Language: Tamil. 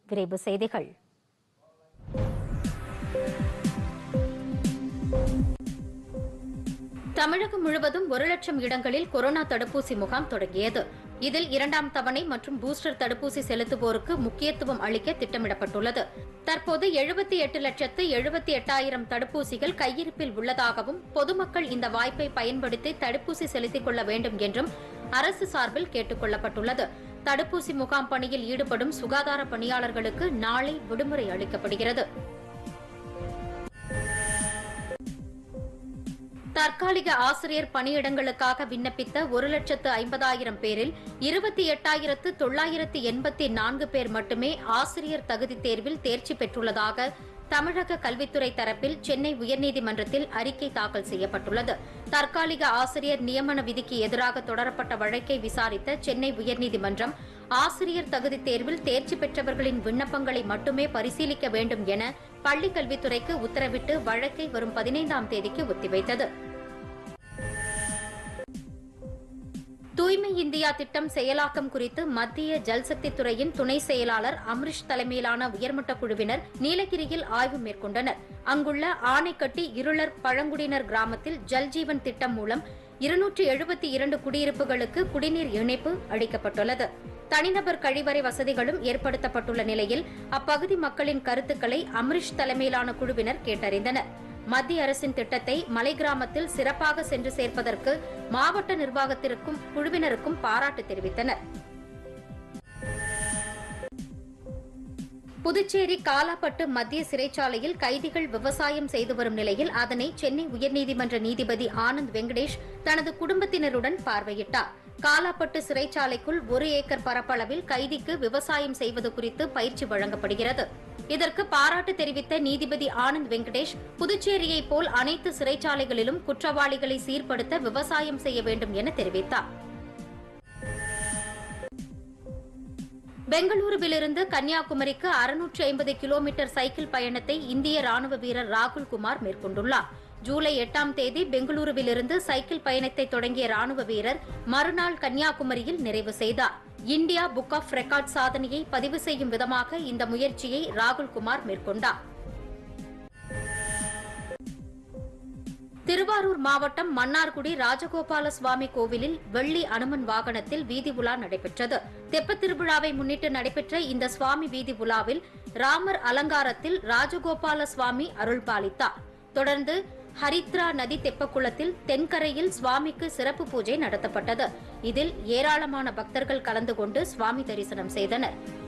விரைவு செய்திகள். தமிழகம் முழுவதும் 1 லட்சம் இடங்களில் கொரோனா தடுப்பூசி முகாம் தொடங்கியது. இதில் 2ஆம் தவணை மற்றும் பூஸ்டர் தடுப்பூசி செலுத்துவோருக்கு முக்கியத்துவம் அளிக்க திட்டமிடப்பட்டுள்ளது. தற்போது 78,78,000 தடுப்பூசிகள் கையிருப்பில் உள்ளதாகவும் பொதுமக்கள் இந்த வாய்ப்பை பயன்படுத்தி தடுப்பூசி செலுத்திக் கொள்ள வேண்டும் என்றும் அரசு சார்பில் கேட்டுக் கொள்ளப்பட்டுள்ளது. தடுப்பூசி முகாம் பணியில் ஈடுபடும் சுகாதார பணியாளர்களுக்கு நாளை விடுமுறை அளிக்கப்படுகிறது. தற்காலிக ஆசிரியர் பணியிடங்களுக்காக விண்ணப்பித்த 1,50,000 பேரில் 28,984 பேர் மட்டுமே ஆசிரியர் தகுதி தேர்வில் தேர்ச்சி பெற்றுள்ளதாக தமிழக கல்வித்துறை தரப்பில் சென்னை உயர்நீதிமன்றத்தில் அறிக்கை தாக்கல் செய்யப்பட்டுள்ளது. தற்காலிக ஆசிரியர் நியமன விதிக்கு எதிராக தொடரப்பட்ட வழக்கை விசாரித்த சென்னை உயர்நீதிமன்றம் ஆசிரியர் தகுதி தேர்வில் தேர்ச்சி பெற்றவர்களின் விண்ணப்பங்களை மட்டுமே பரிசீலிக்க வேண்டும் என பள்ளிக் கல்வித்துறைக்கு உத்தரவிட்டு வழக்கை வரும் 15ஆம் தேதிக்கு ஒத்திவைத்தது. தூய்மை இந்தியா திட்டம் செயலாக்கம் குறித்து மத்திய ஜல்சக்தி துறையின் துணை செயலாளர் அம்ரிஷ் தலைமையிலான உயர்மட்ட குழுவினர் நீலகிரியில் ஆய்வு மேற்கொண்டனர். அங்குள்ள ஆனைக்கட்டி இருளர் பழங்குடியினர் கிராமத்தில் ஜல்ஜீவன் திட்டம் மூலம் 272 குடியிருப்புகளுக்கு குடிநீர் இணைப்பு அளிக்கப்பட்டுள்ளது. தனிநபர் கழிவறை வசதிகளும் ஏற்படுத்தப்பட்டுள்ள நிலையில் அப்பகுதி மக்களின் கருத்துக்களை அம்ரிஷ் தலைமையிலான குழுவினர் கேட்டறிந்தனர். மத்திய அரசின் திட்டத்தை மலை கிராமத்தில் சிறப்பாக சென்று சேர்ப்பதற்கு மாவட்ட நிர்வாகத்திற்கும் குழுவினருக்கும் பாராட்டு தெரிவித்தனர். புதுச்சேரி காலாப்பட்டு மத்திய சிறைச்சாலையில் கைதிகள் விவசாயம் செய்து வரும் நிலையில் அதனை சென்னை உயர்நீதிமன்ற நீதிபதி ஆனந்த் வெங்கடேஷ் தனது குடும்பத்தினருடன் பார்வையிட்டார். காலாப்பட்டு சிறைச்சாலைக்குள் 1 ஏக்கர் பரப்பளவில் கைதிக்கு விவசாயம் செய்வது குறித்து பயிற்சி வழங்கப்படுகிறது. இதற்கு பாராட்டு தெரிவித்த நீதிபதி ஆனந்த் வெங்கடேஷ் புதுச்சேரியைப் போல் அனைத்து சிறைச்சாலைகளிலும் குற்றவாளிகளை சீர்படுத்த விவசாயம் செய்ய வேண்டும் என தெரிவித்தார். பெங்களூருவிலிருந்து கன்னியாகுமரிக்கு 650 கிலோமீட்டர் சைக்கிள் பயணத்தை இந்திய ராணுவ வீரர் ராகுல் குமார் மேற்கொண்டுள்ளார். ஜூலை 8ஆம் தேதி பெங்களூருவிலிருந்து சைக்கிள் பயணத்தை தொடங்கிய ராணுவ வீரர் மறுநாள் கன்னியாகுமரியில் நிறைவு செய்தார். இந்தியா புக் ஆஃப் ரெக்கார்ட் சாதனையை பதிவு செய்யும் விதமாக இந்த முயற்சியை ராகுல் குமார் மேற்கொண்டார். திருவாரூர் மாவட்டம் மன்னார்குடி ராஜகோபால சுவாமி கோவிலில் வெள்ளி அனுமன் வாகனத்தில் வீதி உலா நடைபெற்றது. தெப்பத் திருவிழாவை முன்னிட்டு நடைபெற்ற இந்த சுவாமி வீதி உலாவில் ராமர் அலங்காரத்தில் ராஜகோபால சுவாமி அருள்பாலித்தார். தொடர்ந்து ஹரித்ரா நதி தெப்பக்குளத்தில் தென்கரையில் சுவாமிக்கு சிறப்பு பூஜை நடத்தப்பட்டது. இதில் ஏராளமான பக்தர்கள் கலந்து கொண்டு சுவாமி தரிசனம் செய்தனர்.